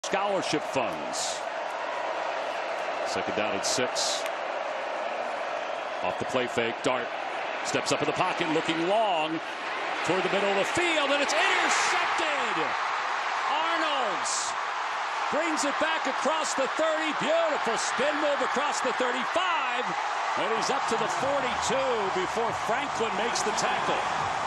scholarship funds. Second down and 6. Off the play fake, Dart steps up in the pocket, looking long toward the middle of the field, and it's intercepted. Arnold's brings it back across the 30. Beautiful spin move across the 35, and he's up to the 42 before Franklin makes the tackle.